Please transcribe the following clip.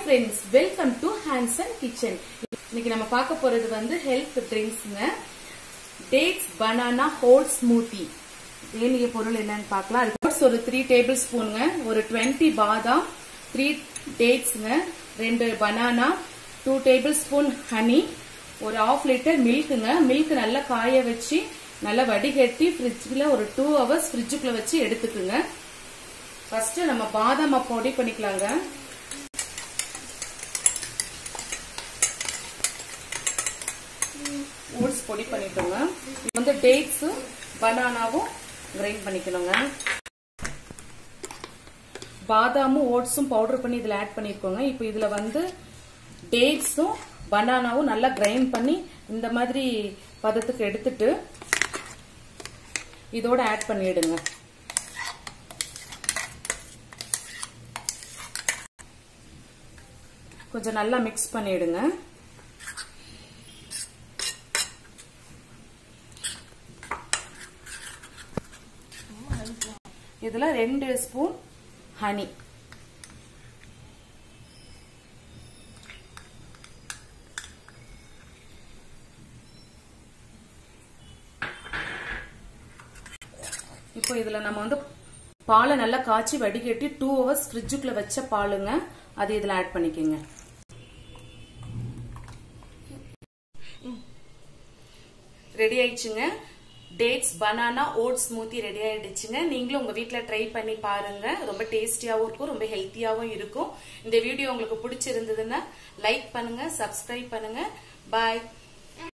friends, welcome to Hanson Kitchen. இன்னைக்கு நம்ம பார்க்க போறது வந்து ஹெல்த் ட்ரிங்க்ஸ்ங்க. Dates banana whole smoothie. வேண்டிய பொருள் என்னன்னு பார்க்கலாம். அதுக்கு ஒரு 3 டேபிள் ஸ்பூன்ங்க, ஒரு 20 பாதாம், 3 டேட்ஸ்ங்க, 2 பனானா, 2 டேபிள் ஸ்பூன் ஹனி, ஒரு 1/2 லிட்டர் மில்க்குங்க. மில்க் நல்லா காய வச்சு நல்லா வடிகட்டி ஃப்ரிட்ஜ்ல ஒரு 2 hours ஃப்ரிட்ஜுக்குள்ள வச்சு எடுத்துக்குங்க. ஃபர்ஸ்ட் நம்ம பாதாம் பொடி பண்ணிக்கலாங்க. ஓட்ஸ் பொடி பண்ணிக்கோங்க. இது வந்து டேட்ஸ் பனானாவும் கிரைண்ட் பண்ணிக்கணுங்க. பாதாமும் ஓட்ஸும் பவுடர் பண்ணி இதுல ஆட் பண்ணிருக்கோங்க. இப்போ இதுல வந்து டேட்ஸும் பனானாவும் நல்லா கிரைண்ட் பண்ணி இந்த மாதிரி பதத்துக்கு எடுத்துட்டு இதோட ஆட் பண்ணிடுங்க. கொஞ்சம் நல்லா மிக்ஸ் பண்ணிடுங்க. இதுல 2 ஸ்பூன் ஹனி, இப்போ இதுல நம்ம வந்து பாலை நல்லா காய்ச்சி வடிகட்டி 2 hours ஃப்ரிட்ஜுக்குள்ள வச்ச பாலுங்க, அது இதுல ஆட் பண்ணிக்கங்க. ரெடி ஆயிடுச்சுங்க. Dates banana oats smoothie ready ஆயிடுச்சுங்க. நீங்களும் உங்க வீட்ல ட்ரை பண்ணி பாருங்க. ரொம்ப டேஸ்டியாவும் இருக்கும், ரொம்ப ஹெல்த்தியாவும் இருக்கும். இந்த வீடியோ உங்களுக்கு பிடிச்சிருந்ததுன்னா லைக் பண்ணுங்க, சப்ஸ்கிரைப் பண்ணுங்க. பாய்.